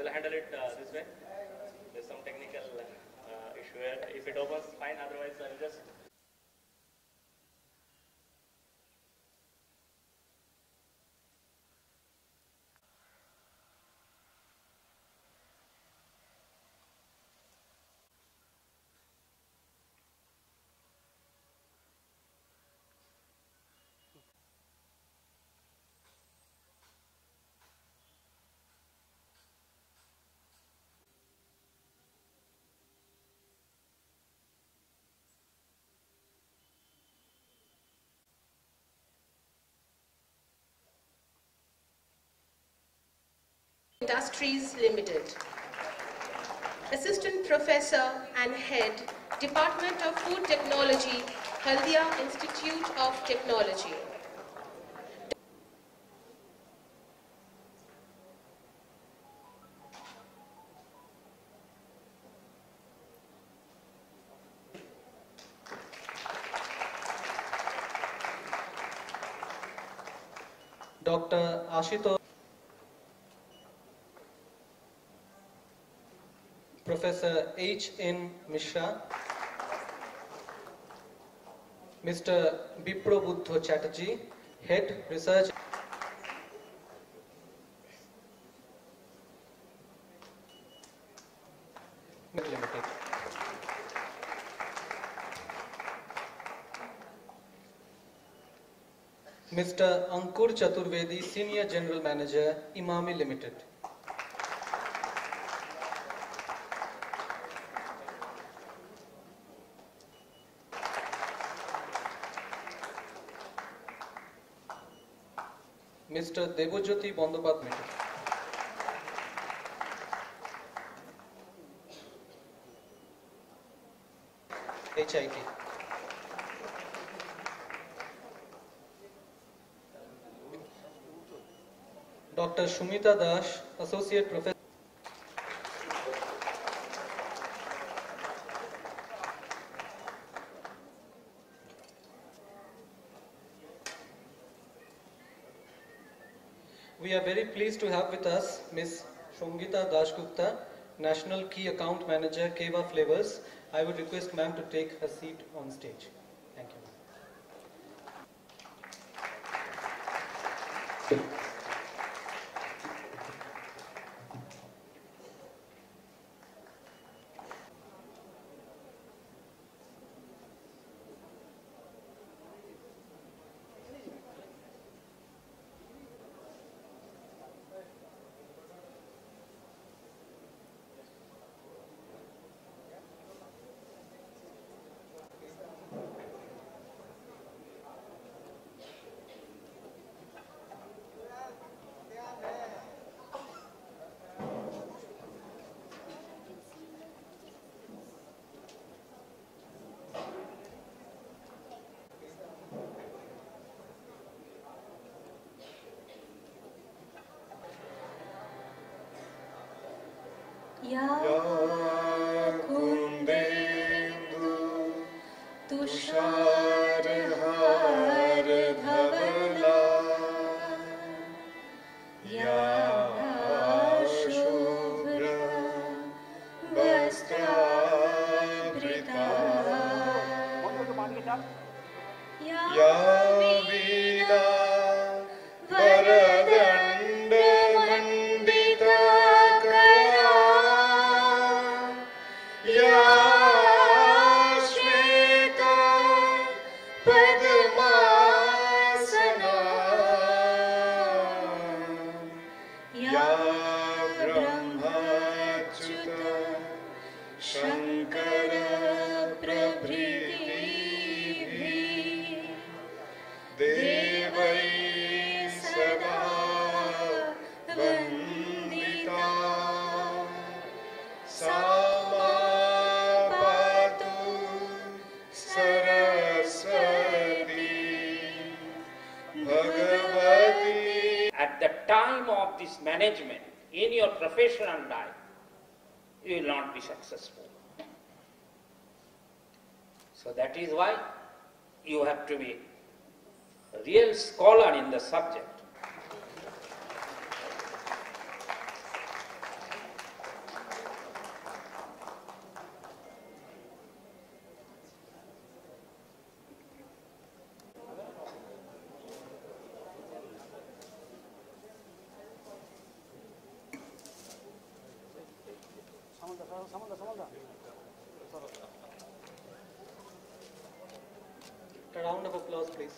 will handle it this way. There's some technical issue here. If it opens, fine. Otherwise, I'll just. Industries Limited. Assistant Professor and Head, Department of Food Technology, Haldia Institute of Technology. Dr. Ashutosh, Professor H.N. Mishra, Mr. Biprobuddha Chatterjee, Head Research. Limited. Mr. Ankur Chaturvedi, Senior General Manager, Imami Limited. Mr. Debojyoti Bandopad Limited. HIT. Dr. Shumita Das, Associate Professor. We are very pleased to have with us Ms. Shongita Dashgupta, National Key Account Manager, Keva Flavors. I would request ma'am to take her seat on stage. Thank you. या कुन्देन्दु तुषारहार धवला या शुभ्र वस्त्रावृता या वीणा वरदण्डमण्डिता शंकर प्रभृतिभिः देवैः सदा वन्दिता सा मां पातु Saraswati Bhagwati. At the time of this management in your professional life, you will not be successful. So that is why you have to be a real scholar in the subject. A round of applause, please.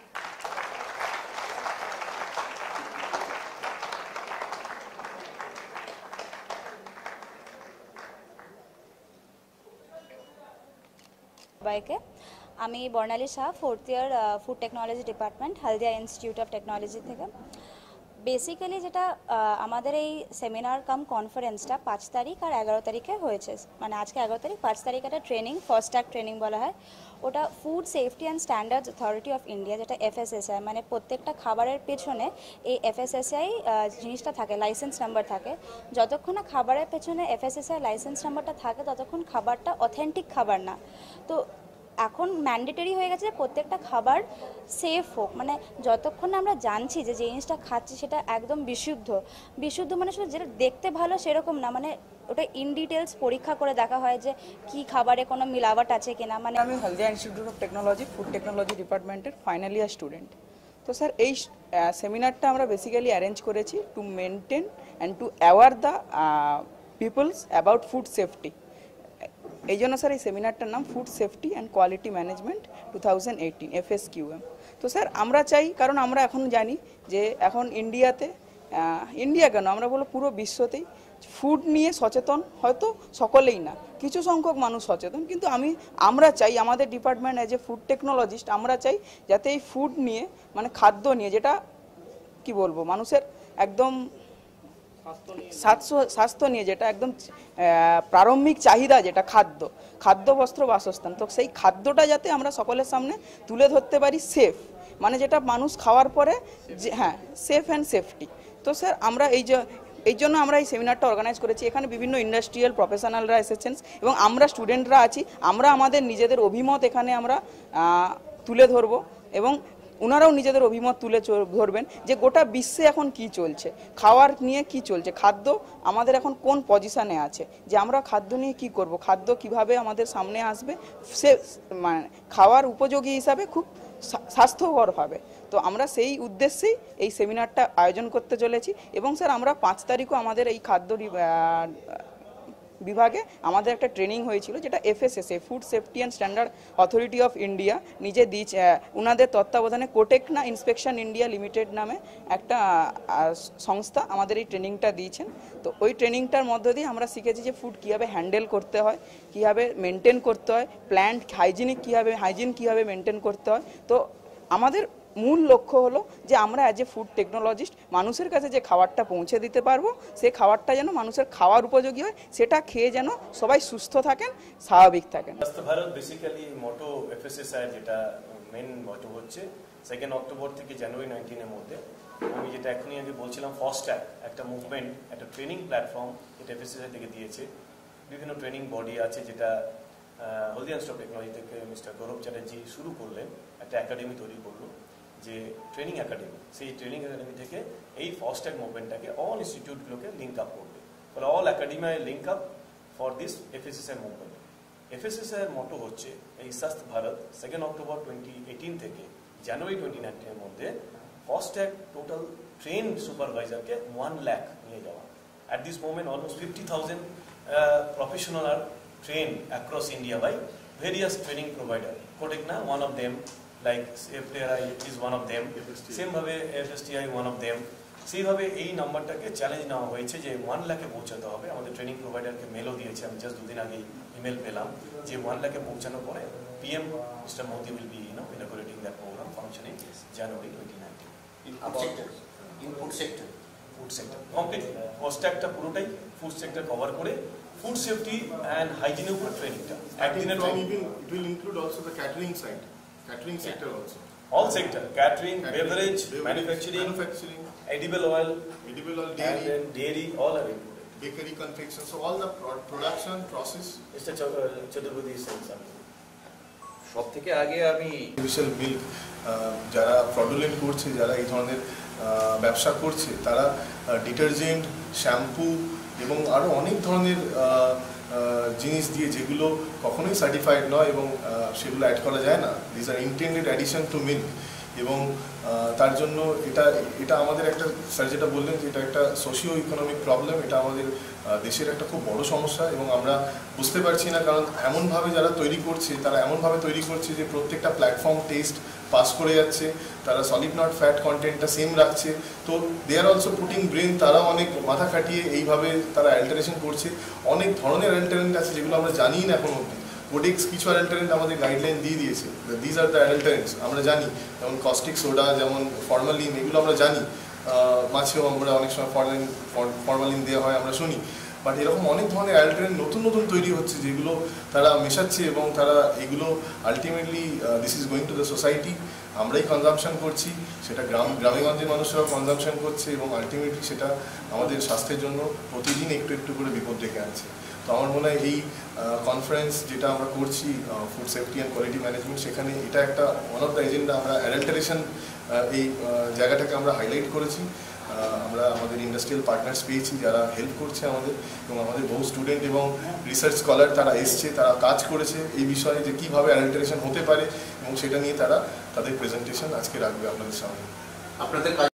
সবাইকে আমি Barnali Shah, 4th year food technology department, Haldia institute of technology থেকে। Basically যেটা আমাদের এই seminar কাম কনফারেন্সটা 5 তারিখ আর 11 তারিখে হয়েছে, মানে আজকে 11 তারিখ, 5 তারিখ একটা ট্রেনিং, ফার্স্ট ট্যাগ ট্রেনিং বলা হয়, ওটা food safety and standards authority of India, যেটা FSSAI, মানে প্রত্যেকটা খাবারের পেছনে এই FSSAI জিনিসটা থাকে, লাইসেন্স নাম্বার থাকে। যতক্ষণ না খাবারের পেছনে FSSAI লাইসেন্স নাম্বারটা থাকে ততক্ষণ খাবারটা অথেন্টিক খাবার না। তো এখন ম্যান্ডেটরি হয়ে গেছে যে প্রত্যেকটা খাবার সেফ হোক, মানে যতক্ষণ না আমরা জানছি যে যে জিনিসটা খাচ্ছি সেটা একদম বিশুদ্ধ মানে শুধু যেটা দেখতে ভালো সেরকম না, মানে ওটা ইন ডিটেলস পরীক্ষা করে দেখা হয় যে কি খাবারে কোনো মিলাওয়াট আছে কিনা। মানে আমি Haldia institute of technology food technology ডিপার্টমেন্টের ফাইনাল ইয়ার স্টুডেন্ট। তো স্যার এই সেমিনারটা আমরা বেসিক্যালি অ্যারেঞ্জ করেছি to maintain and to aware the peoples about food safety. এই জন্য স্যার এই সেমিনারটার নাম food safety and quality management 2018 FSQM। তো স্যার আমরা চাই, কারণ আমরা এখন জানি যে এখন ইন্ডিয়া কেন আমরা বলবো পুরো বিশ্বতেই ফুড নিয়ে সচেতন হয়তো সকলেই না, কিছু সংখ্যক মানুষ সচেতন, কিন্তু আমরা চাই আমাদের department as a food technologist আমরা চাই যাতে এই ফুড নিয়ে, মানে খাদ্য নিয়ে, যেটা কি বলবো মানুষের একদম স্বাস্থ্য নিয়ে যেটা একদম প্রারম্ভিক চাহিদা, যেটা খাদ্য বস্ত্র বাসস্থান, তো সেই খাদ্যটা যাতে আমরা সকলের সামনে তুলে ধরতে পারি সেফ, মানে যেটা মানুষ খাওয়ার পরে যে হ্যাঁ সেফ অ্যান্ড সেফটি। তো স্যার আমরা এই জন্য আমরা এই সেমিনারটা অর্গানাইজ করেছি। এখানে বিভিন্ন ইন্ডাস্ট্রিয়াল প্রফেশনালরা এসেছেন এবং আমরা স্টুডেন্টরা আছি, আমরা আমাদের নিজেদের অভিমত এখানে আমরা তুলে ধরবো এবং ওনারাও নিজেদের অভিমত তুলে ধরবেন যে গোটা বিশ্বে এখন কি চলছে, খাওয়ার নিয়ে কি চলছে, খাদ্য আমাদের এখন কোন পজিশনে আছে, যে আমরা খাদ্য নিয়ে কি করব, খাদ্য কিভাবে আমাদের সামনে আসবে সে মানে খাওয়ার উপযোগী হিসাবে খুব স্বাস্থ্যকর হবে। তো আমরা সেই উদ্দেশ্যেই এই সেমিনারটা আয়োজন করতে চলেছি এবং স্যার আমরা 5 তারিখও আমাদের এই খাদ্য বিভাগে আমাদের একটা ট্রেনিং হয়েছিল, যেটা FSSAI food safety and standard authority of India নিজে দিয়েছে, ওনাদের তত্ত্বাবধানে কোটেকনা ইন্সপেকশন ইন্ডিয়া লিমিটেড নামে একটা সংস্থা আমাদের এই ট্রেনিংটা দিয়েছেন। তো ওই ট্রেনিংটার মধ্য দিয়ে আমরা শিখেছি যে ফুড কীভাবে হ্যান্ডেল করতে হয়, কীভাবে মেনটেন করতে হয়, প্ল্যান্ট হাইজিন কীভাবে মেনটেন করতে হয়। তো আমাদের মূল লক্ষ্য হলো যে আমরা অ্যাজ এ ফুড টেকনোলজিস্ট মানুষের কাছে যে খাবারটা পৌঁছে দিতে পারবো, সেই খাবারটা যেন মানুষের খাওয়ার উপযোগী হয়, সেটা খেয়ে যেন সবাই সুস্থ থাকেন, স্বাভাবিক থাকেন। ভারত বেসিক্যালি মোটো FSSAI যেটা মেন মোটো হচ্ছে 2 অক্টোবর থেকে জানুয়ারি 19-এর মধ্যে। আমি যেটা এখনই আগে বলছিলাম, ফার্স্ট ট্যাগ একটা মুভমেন্ট, একটা ট্রেনিং প্ল্যাটফর্ম যেটা FSSAI থেকে দিয়েছে। বিভিন্ন ট্রেনিং বডি আছে, যেটা হলদিয়া ইনস্টিটিউট অফ টেকনোলজি থেকে মিস্টার গৌরব চ্যাটার্জি শুরু করলেন, একটা একাডেমি তৈরি করলো যে ট্রেনিং একাডেমি। সেই ট্রেনিং একাডেমি থেকে এই ফার্স্ট ট্যাগ মুভমেন্টটাকে অল ইনস্টিটিউটগুলোকে লিঙ্ক আপ করবে, ফলে all academy link up for this FSSAI movement. FSSAI এর মোটো হচ্ছে এই স্বাস্থ ভারত 2 অক্টোবর 2018 থেকে জানুয়ারি 2019-এর মধ্যে ফার্স্ট ট্যাগ টোটাল ট্রেন সুপারভাইজারকে 1 লাখ নিয়ে যাওয়া। At this moment almost 50,000 professionals are trained across India by various training providers. Kodekna, one of them, like FTRI is one of them, same ভাবে FSTI one of them। সেইভাবে এই নাম্বারটাকে challenge নেওয়া হয়েছে যে 1 লাখে পৌঁছাতে হবে। আমাদের ট্রেনিং প্রোভাইডারকে মেলও দিয়েছে, আমি জাস্ট 2 দিন আগে ইমেল পেলাম যে 1 লাখে পৌঁছানোর পরে PM Mr. Modi will be inaugurating that program functioning January 2019. Food sector complete first ট্যাগটা পুরোটাই ফুড সেক্টর কভার করে ফুড সেফটি অ্যান্ড হাইজিনের উপর ট্রেনিংটা একদিনের training. It will include also the catering side, catering sector also. All sector, catering, beverage, manufacturing, edible oil, dairy, and then dairy, all are included. bakery confection, so all the production process. Mr. Chaturvedi is saying something. সব থেকে আগে আমি artificial milk যারা fraudulent করছে, যারা এই ধরনের ব্যবসা করছে, তারা ডিটারজেন্ট, শ্যাম্পু এবং আরও অনেক ধরনের জিনিস দিয়ে, যেগুলো কখনোই সার্টিফাইড নয় এবং সেগুলো অ্যাড করা যায় না, this are intended addition to milk, এবং তার জন্য এটা আমাদের একটা, স্যার যেটা বললেন যে এটা একটা সোশিও ইকোনমিক প্রবলেম, এটা আমাদের দেশের একটা খুব বড় সমস্যা এবং আমরা বুঝতে পারছি না, কারণ এমনভাবে যারা তৈরি করছে তারা এমনভাবে তৈরি করছে যে প্রত্যেকটা প্ল্যাটফর্ম টেস্ট পাস করে যাচ্ছে, তারা সলিড নট ফ্যাট কন্টেন্টটা সেম রাখছে, তো they are also putting brain, তারা অনেক মাথা খাটিয়ে এইভাবে তারা অ্যাল্টারেশন করছে। অনেক ধরনের অ্যাল্টারেন্ট আছে যেগুলো আমরা জানি না এখন অবধি। কোডেক্স কিছু অ্যাডাল্টারেন্ট আমাদের গাইডলাইন দিয়ে দিয়েছে, দিজ আর দ্য অ্যাডাল্টারেন্টস আমরা জানি, যেমন কস্টিক সোডা, যেমন ফর্মালিন, এগুলো আমরা জানি। মাছেও আমরা অনেক সময় ফর্মালিন দেওয়া হয় আমরা শুনি, বাট এরকম অনেক ধরনের অ্যাডাল্টারেন্ট নতুন নতুন তৈরি হচ্ছে যেগুলো তারা মেশাচ্ছে এবং তারা এগুলো ultimately this is going to the society, আমরাই কনজামশন করছি, সেটা গ্রামেগঞ্জের মানুষরাও কনজামশন করছে এবং আলটিমেটলি সেটা আমাদের স্বাস্থ্যের জন্য প্রতিদিন একটু একটু করে বিপদ ডেকে আনছে। তো আমার মনে হয় এই কনফারেন্স যেটা আমরা করছি food safety and quality management, সেখানে এটা একটা ওয়ান অফ দ্য এজেন্ডা, আমরা অ্যাডাল্টারেশন এই জায়গাটাকে আমরা হাইলাইট করেছি। আমরা আমাদের ইন্ডাস্ট্রিয়াল পার্টনার্স পেয়েছি যারা হেল্প করছে আমাদের, এবং আমাদের বহু স্টুডেন্ট এবং রিসার্চ স্কলার তারা এসছে, তারা কাজ করেছে এই বিষয়ে যে কীভাবে অ্যাডাল্টারেশন হতে পারে, এবং সেটা নিয়ে তারা তাদের প্রেজেন্টেশন আজকে রাখবে আপনাদের সামনে। আপনাদের